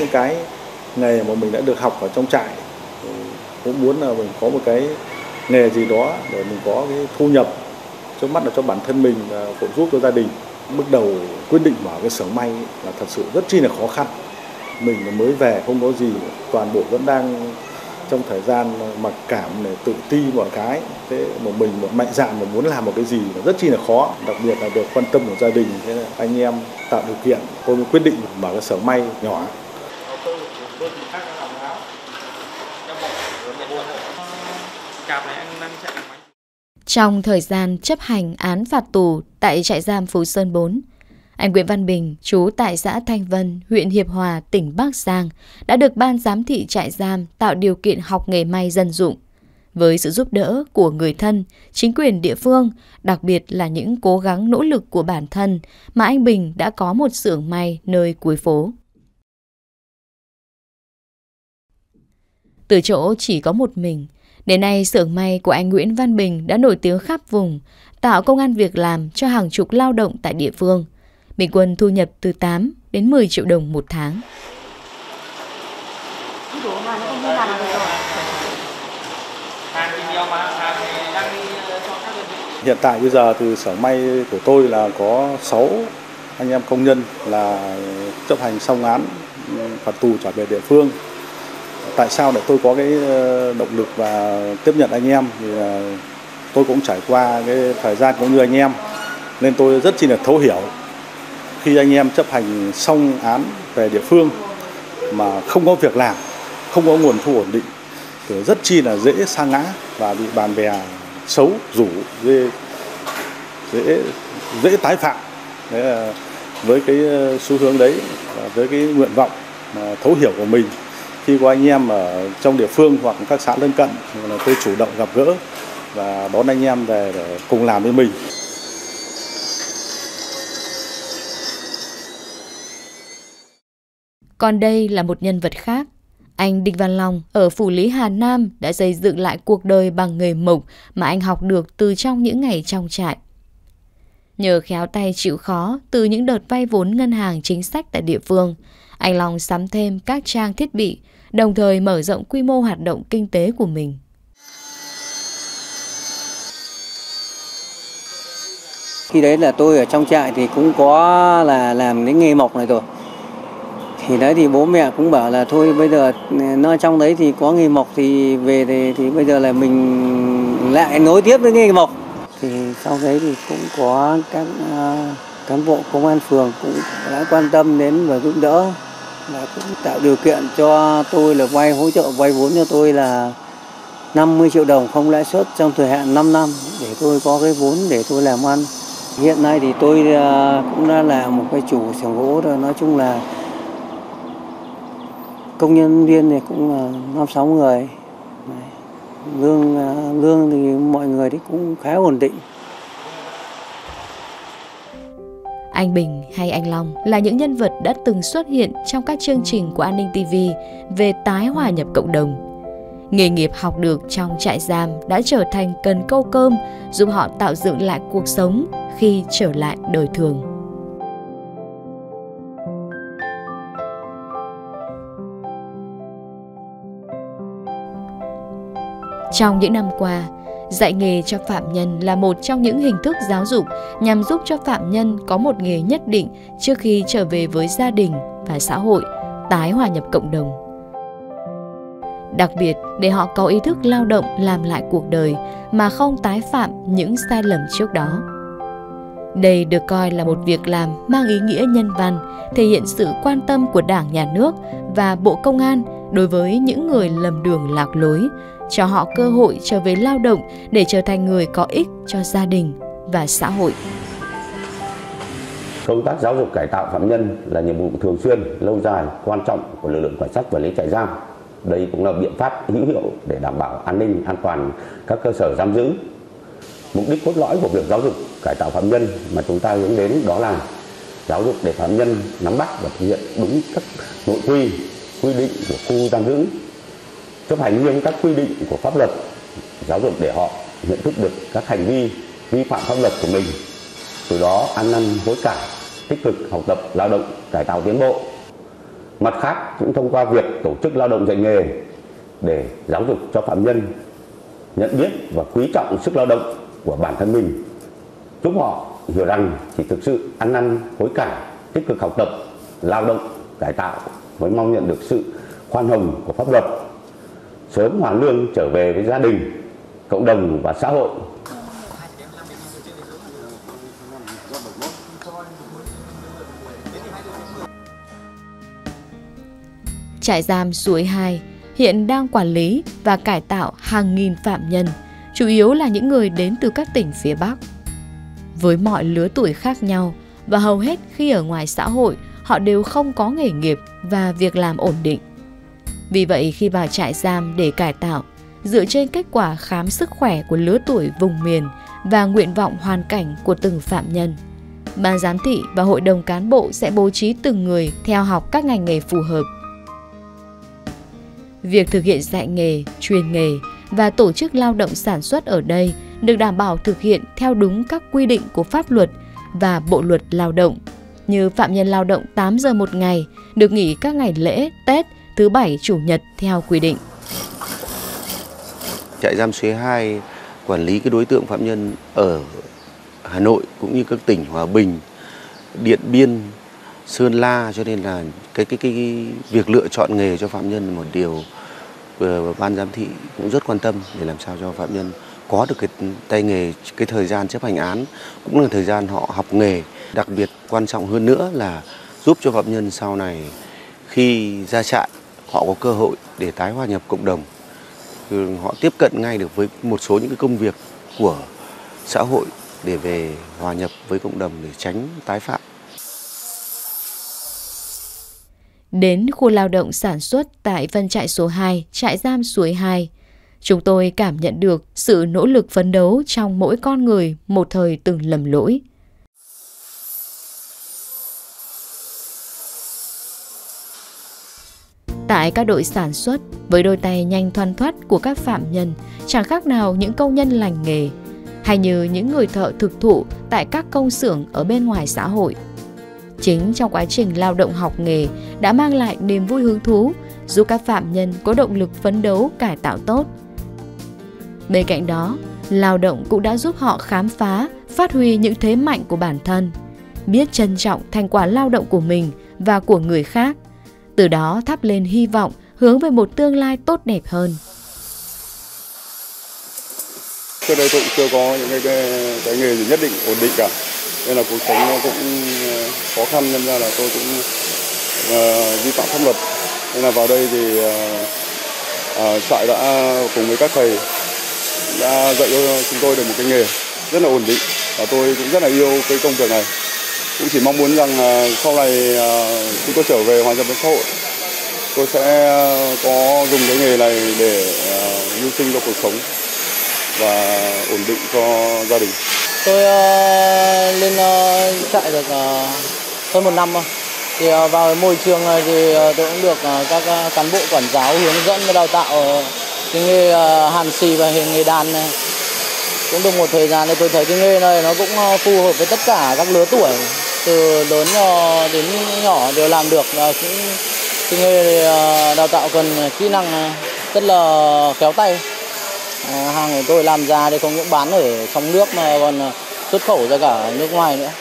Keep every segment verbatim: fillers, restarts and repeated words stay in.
những cái nghề mà mình đã được học ở trong trại, cũng muốn là mình có một cái nghề gì đó để mình có cái thu nhập trước mắt là cho bản thân mình và phụ giúp cho gia đình. Bước đầu quyết định mở cái xưởng may là thật sự rất chi là khó khăn. Mình mới về không có gì, toàn bộ vẫn đang trong thời gian mặc cảm để tự ti mọi cái. Thế mà mình một mạnh dạn mà muốn làm một cái gì là rất chi là khó, đặc biệt là được quan tâm của gia đình. Thế là anh em tạo điều kiện, tôi mới quyết định mở cái xưởng may nhỏ. Trong thời gian chấp hành án phạt tù tại trại giam Phú Sơn bốn, anh Nguyễn Văn Bình, trú tại xã Thanh Vân, huyện Hiệp Hòa, tỉnh Bắc Giang, đã được ban giám thị trại giam tạo điều kiện học nghề may dân dụng. Với sự giúp đỡ của người thân, chính quyền địa phương, đặc biệt là những cố gắng nỗ lực của bản thân, mà anh Bình đã có một xưởng may nơi cuối phố. Từ chỗ chỉ có một mình, đến nay xưởng may của anh Nguyễn Văn Bình đã nổi tiếng khắp vùng, tạo công ăn việc làm cho hàng chục lao động tại địa phương. Bình quân thu nhập từ tám đến mười triệu đồng một tháng. Hiện tại bây giờ từ xưởng may của tôi là có sáu anh em công nhân là chấp hành xong án phạt tù trở về địa phương. Tại sao để tôi có cái động lực và tiếp nhận anh em thì tôi cũng trải qua cái thời gian cũng như anh em, nên tôi rất chi là thấu hiểu. Khi anh em chấp hành xong án về địa phương mà không có việc làm, không có nguồn thu ổn định thì rất chi là dễ sa ngã và bị bạn bè xấu rủ, dễ dễ, dễ tái phạm. Đấy là với cái xu hướng đấy, với cái nguyện vọng mà thấu hiểu của mình, khi có anh em ở trong địa phương hoặc các xã lân cận là tôi chủ động gặp gỡ và đón anh em về để cùng làm với mình. Còn đây là một nhân vật khác. Anh Đinh Văn Long ở Phủ Lý, Hà Nam đã xây dựng lại cuộc đời bằng nghề mộc mà anh học được từ trong những ngày trong trại. Nhờ khéo tay chịu khó từ những đợt vay vốn ngân hàng chính sách tại địa phương, anh Long sắm thêm các trang thiết bị, đồng thời mở rộng quy mô hoạt động kinh tế của mình. Khi đấy là tôi ở trong trại thì cũng có là làm cái nghề mộc này rồi. Thì đấy thì bố mẹ cũng bảo là thôi bây giờ nó trong đấy thì có nghề mộc thì về thì, thì bây giờ là mình lại nối tiếp với nghề mộc. Thì sau đấy thì cũng có các uh, cán bộ công an phường cũng đã quan tâm đến và giúp đỡ, và cũng tạo điều kiện cho tôi là vay hỗ trợ vay vốn cho tôi là năm mươi triệu đồng không lãi suất trong thời hạn năm năm để tôi có cái vốn để tôi làm ăn. Hiện nay thì tôi uh, cũng đã là một cái chủ xưởng gỗ rồi, nói chung là công nhân viên thì cũng là năm sáu người. Lương lương thì mọi người thì cũng khá ổn định. Anh Bình hay anh Long là những nhân vật đã từng xuất hiện trong các chương trình của An ninh ti vi về tái hòa nhập cộng đồng. Nghề nghiệp học được trong trại giam đã trở thành cần câu cơm giúp họ tạo dựng lại cuộc sống khi trở lại đời thường. Trong những năm qua, dạy nghề cho phạm nhân là một trong những hình thức giáo dục nhằm giúp cho phạm nhân có một nghề nhất định trước khi trở về với gia đình và xã hội, tái hòa nhập cộng đồng. Đặc biệt để họ có ý thức lao động làm lại cuộc đời mà không tái phạm những sai lầm trước đó. Đây được coi là một việc làm mang ý nghĩa nhân văn, thể hiện sự quan tâm của Đảng, Nhà nước và Bộ Công an đối với những người lầm đường lạc lối, cho họ cơ hội trở về lao động để trở thành người có ích cho gia đình và xã hội. Công tác giáo dục cải tạo phạm nhân là nhiệm vụ thường xuyên, lâu dài, quan trọng của lực lượng cảnh sát quản lý trại giam. Đây cũng là biện pháp hữu hiệu để đảm bảo an ninh, an toàn các cơ sở giam giữ. Mục đích cốt lõi của việc giáo dục cải tạo phạm nhân mà chúng ta hướng đến đó là giáo dục để phạm nhân nắm bắt và thực hiện đúng các nội quy, quy định của khu giam giữ, chấp hành nghiêm các quy định của pháp luật, giáo dục để họ nhận thức được các hành vi vi phạm pháp luật của mình, từ đó ăn năn hối cải, tích cực học tập, lao động, cải tạo tiến bộ. Mặt khác cũng thông qua việc tổ chức lao động dạy nghề để giáo dục cho phạm nhân nhận biết và quý trọng sức lao động của bản thân mình, giúp họ hiểu rằng chỉ thực sự ăn năn hối cải, tích cực học tập, lao động, cải tạo mới mong nhận được sự khoan hồng của pháp luật, sớm hoàn lương trở về với gia đình, cộng đồng và xã hội. Trại giam Suối hai hiện đang quản lý và cải tạo hàng nghìn phạm nhân, chủ yếu là những người đến từ các tỉnh phía Bắc. Với mọi lứa tuổi khác nhau và hầu hết khi ở ngoài xã hội, họ đều không có nghề nghiệp và việc làm ổn định. Vì vậy khi vào trại giam để cải tạo, dựa trên kết quả khám sức khỏe của lứa tuổi vùng miền và nguyện vọng hoàn cảnh của từng phạm nhân, ban giám thị và hội đồng cán bộ sẽ bố trí từng người theo học các ngành nghề phù hợp. Việc thực hiện dạy nghề, truyền nghề và tổ chức lao động sản xuất ở đây được đảm bảo thực hiện theo đúng các quy định của pháp luật và Bộ luật Lao động, như phạm nhân lao động tám giờ một ngày, được nghỉ các ngày lễ, Tết, thứ Bảy, Chủ nhật theo quy định. Trại giam Suối hai quản lý cái đối tượng phạm nhân ở Hà Nội cũng như các tỉnh Hòa Bình, Điện Biên, Sơn La, cho nên là cái cái cái việc lựa chọn nghề cho phạm nhân là một điều và ban giám thị cũng rất quan tâm để làm sao cho phạm nhân có được cái tay nghề, cái thời gian chấp hành án cũng là thời gian họ học nghề. Đặc biệt quan trọng hơn nữa là giúp cho phạm nhân sau này khi ra trại họ có cơ hội để tái hòa nhập cộng đồng, họ tiếp cận ngay được với một số những cái công việc của xã hội để về hòa nhập với cộng đồng để tránh tái phạm. Đến khu lao động sản xuất tại phân trại số hai, trại giam Suối hai, chúng tôi cảm nhận được sự nỗ lực phấn đấu trong mỗi con người một thời từng lầm lỗi. Tại các đội sản xuất, với đôi tay nhanh thoăn thoắt của các phạm nhân, chẳng khác nào những công nhân lành nghề, hay như những người thợ thực thụ tại các công xưởng ở bên ngoài xã hội. Chính trong quá trình lao động học nghề đã mang lại niềm vui hứng thú, giúp các phạm nhân có động lực phấn đấu cải tạo tốt. Bên cạnh đó, lao động cũng đã giúp họ khám phá, phát huy những thế mạnh của bản thân, biết trân trọng thành quả lao động của mình và của người khác, từ đó thắp lên hy vọng hướng về một tương lai tốt đẹp hơn. Trước đây tôi cũng chưa có những cái, cái, cái nghề gì nhất định ổn định cả, nên là cuộc sống nó cũng khó khăn, nên ra là tôi cũng uh, vi phạm pháp luật. Nên là vào đây thì uh, uh, trại đã cùng với các thầy đã dạy cho chúng tôi được một cái nghề rất là ổn định, và tôi cũng rất là yêu cái công việc này. Cũng chỉ mong muốn rằng uh, sau này uh, khi tôi trở về hòa nhập với xã hội, tôi sẽ uh, có dùng cái nghề này để uh, mưu sinh cho cuộc sống và ổn định cho gia đình. Tôi uh, lên uh, trại được uh, hơn một năm rồi. Thì uh, vào môi trường này thì uh, tôi cũng được uh, các uh, cán bộ quản giáo hướng dẫn và đào tạo uh, cái nghề uh, hàn xì và nghề đàn này. Cũng được một thời gian thì tôi thấy cái nghề này nó cũng uh, phù hợp với tất cả các lứa tuổi, từ lớn uh, đến nhỏ đều làm được. Uh, cũng cái nghề uh, đào tạo cần kỹ năng uh, rất là khéo tay. À, hàng của tôi làm ra thì không những bán ở trong nước mà còn xuất khẩu ra cả nước ngoài nữa.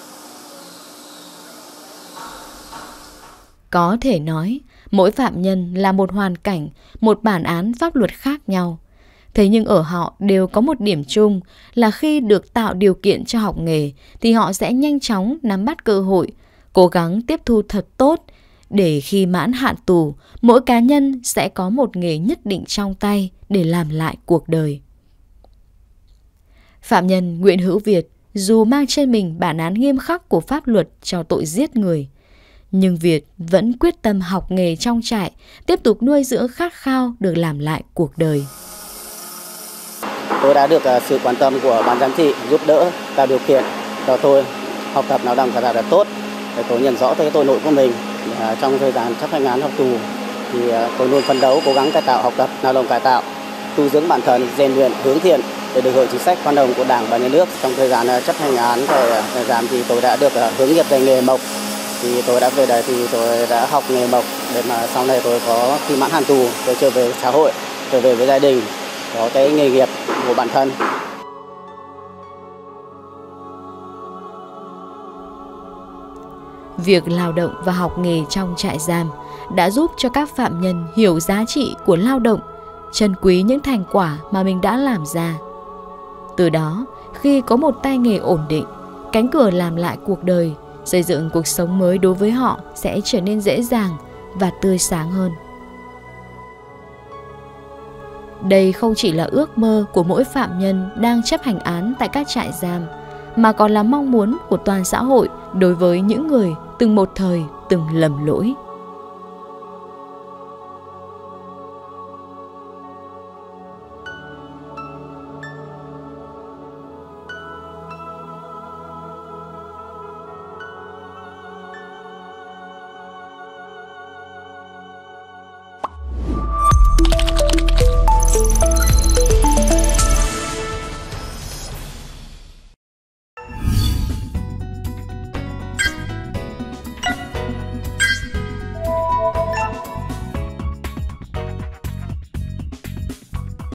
Có thể nói, mỗi phạm nhân là một hoàn cảnh, một bản án pháp luật khác nhau. Thế nhưng ở họ đều có một điểm chung là khi được tạo điều kiện cho học nghề thì họ sẽ nhanh chóng nắm bắt cơ hội, cố gắng tiếp thu thật tốt để khi mãn hạn tù, mỗi cá nhân sẽ có một nghề nhất định trong tay để làm lại cuộc đời. Phạm nhân Nguyễn Hữu Việt dù mang trên mình bản án nghiêm khắc của pháp luật cho tội giết người, nhưng Việt vẫn quyết tâm học nghề trong trại, tiếp tục nuôi dưỡng khát khao được làm lại cuộc đời. Tôi đã được sự quan tâm của ban giám thị giúp đỡ, tạo điều kiện cho tôi học tập lao động thật là tốt. Để tôi nhận rõ cái tội lỗi của mình. Trong thời gian chấp hành án học tù thì tôi luôn phấn đấu cố gắng cải tạo học tập, lao động cải tạo, tu dưỡng bản thân, rèn luyện hướng thiện để được hưởng chính sách khoan hồng của Đảng và Nhà nước. Trong thời gian chấp hành án tại trại giam thì tôi đã được hướng nghiệp về nghề mộc, Thì tôi đã về đây thì tôi đã học nghề mộc để mà sau này tôi có khi mãn hạn tù tôi trở về xã hội, trở về với gia đình, có cái nghề nghiệp của bản thân. Việc lao động và học nghề trong trại giam đã giúp cho các phạm nhân hiểu giá trị của lao động, trân quý những thành quả mà mình đã làm ra. Từ đó, khi có một tay nghề ổn định, cánh cửa làm lại cuộc đời, xây dựng cuộc sống mới đối với họ sẽ trở nên dễ dàng và tươi sáng hơn. Đây không chỉ là ước mơ của mỗi phạm nhân đang chấp hành án tại các trại giam, mà còn là mong muốn của toàn xã hội đối với những người từng một thời từng lầm lỗi.